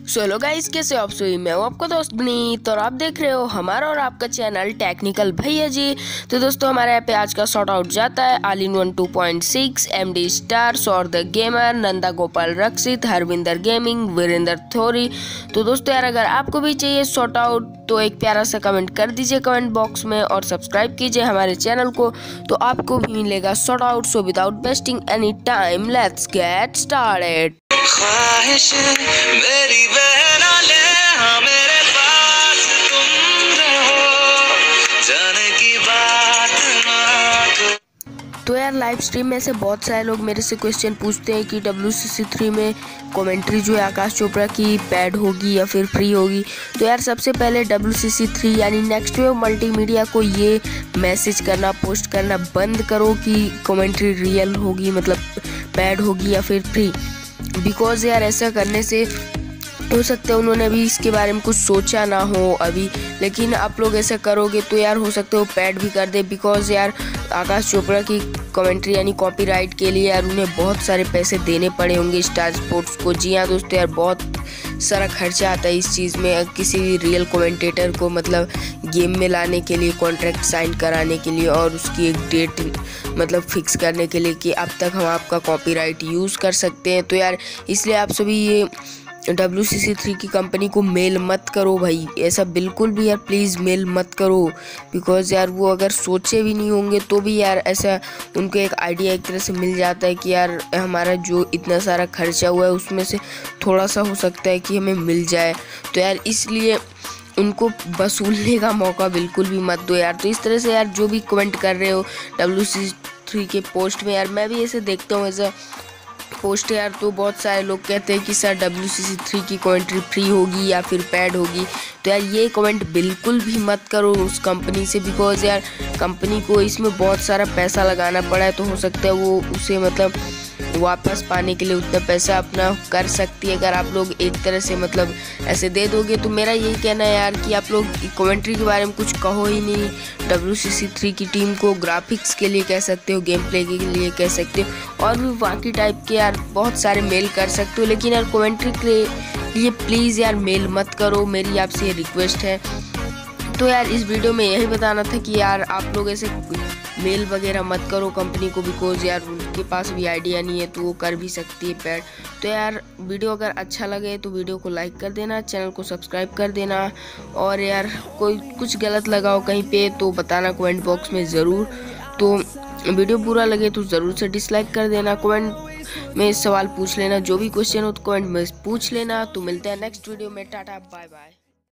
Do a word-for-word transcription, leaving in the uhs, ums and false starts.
Solo guys, कैसे हो आप सभी। मैं हूं आपका दोस्त बनीत और आप देख रहे हो हमारा और आपका चैनल टेक्निकल भैया जी। तो दोस्तों, हमारे यहाँ पे आज का शॉर्ट आउट जाता है all in one two point six, MD star, Saur the gamer, Nanda Gopal Rakshit, Harvinder gaming, Virendra Thori. तो दोस्तों यार, अगर आपको भी चाहिए शॉर्ट आउट तो एक प्यारा सा कमेंट कर दीजिए कमेंट बॉक्स में और सब्सक्राइब कीजिए हमारे चैनल को, तो आपको भी मिलेगा shout. So without wasting any time, let's get started. ख्वाहिश मेरी बहना ले, हाँ मेरे पास तुम रहो, जाने की बात ना करो। तो यार, लाइव स्ट्रीम में से बहुत सारे लोग मेरे से क्वेश्चन पूछते हैं कि डब्ल्यू सी सी थ्री में कमेंट्री जो है आकाश चोपड़ा की पैड होगी या फिर फ्री होगी। तो यार, सबसे पहले डब्ल्यू सी सी थ्री यानी नेक्स्ट वेव मल्टीमीडिया को ये मैसेज करना, पोस्ट करना बंद करो कि कमेंट्री रियल होगी, मतलब पैड होगी या फिर फ्री। बिकॉज यार, ऐसा करने से हो सकता है उन्होंने अभी इसके बारे में कुछ सोचा ना हो अभी, लेकिन आप लोग ऐसा करोगे तो यार हो सकता है वो पैड भी कर दे। बिकॉज यार, आकाश चोपड़ा की कमेंट्री यानी कॉपीराइट के लिए यार उन्हें बहुत सारे पैसे देने पड़े होंगे स्टार स्पोर्ट्स को। जी हाँ दोस्तों, यार बहुत सारा खर्चा आता है इस चीज़ में, किसी भी रियल कमेंटेटर को मतलब गेम में लाने के लिए, कॉन्ट्रैक्ट साइन कराने के लिए और उसकी एक डेट मतलब फिक्स करने के लिए कि अब तक हम आपका कॉपीराइट यूज़ कर सकते हैं। तो यार इसलिए आप सभी ये डब्ल्यू सी सी थ्री की कंपनी को मेल मत करो भाई, ऐसा बिल्कुल भी यार प्लीज़ मेल मत करो। बिकॉज यार वो अगर सोचे भी नहीं होंगे तो भी यार ऐसा उनको एक आइडिया एक तरह से मिल जाता है कि यार हमारा जो इतना सारा खर्चा हुआ है उसमें से थोड़ा सा हो सकता है कि हमें मिल जाए। तो यार इसलिए उनको वसूलने का मौका बिल्कुल भी मत दो यार। तो इस तरह से यार जो भी कमेंट कर रहे हो डब्ल्यू सी सी थ्री के पोस्ट में, यार मैं भी ऐसे देखता हूँ ऐसा पोस्ट यार, तो बहुत सारे लोग कहते हैं कि sir W C C three की कमेंट्री फ्री होगी या फिर पैड होगी। तो यार ये कमेंट बिल्कुल भी मत करो उस कंपनी से। बिकॉज यार कंपनी को इसमें बहुत सारा पैसा लगाना पड़ा है, तो हो सकता है वो उसे मतलब वापस पाने के लिए उतना पैसा अपना कर सकती है। अगर आप लोग एक तरह से मतलब ऐसे दे दोगे, तो मेरा यही कहना है यार कि आप लोग कमेंट्री के बारे में कुछ कहो ही नहीं। डब्ल्यू सी सी थ्री की टीम को ग्राफिक्स के लिए कह सकते हो, गेम प्ले के लिए कह सकते हो और भी बाकी टाइप के यार बहुत सारे मेल कर सकते हो, लेकिन यार कमेंट्री के लिए प्लीज़ यार मेल मत करो, मेरी आपसे ये रिक्वेस्ट है। तो यार इस वीडियो में यही बताना था कि यार आप लोग ऐसे मेल वगैरह मत करो कंपनी को, बिकॉज यार उनके पास भी आइडिया नहीं है तो वो कर भी सकती है पैड। तो यार वीडियो अगर अच्छा लगे तो वीडियो को लाइक कर देना, चैनल को सब्सक्राइब कर देना, और यार कोई कुछ गलत लगा हो कहीं पे तो बताना कमेंट बॉक्स में ज़रूर। तो वीडियो बुरा लगे तो ज़रूर से डिसलाइक कर देना, कमेंट में सवाल पूछ लेना, जो भी क्वेश्चन हो तो कमेंट में पूछ लेना। तो मिलते हैं नेक्स्ट वीडियो में, टाटा बाय बाय।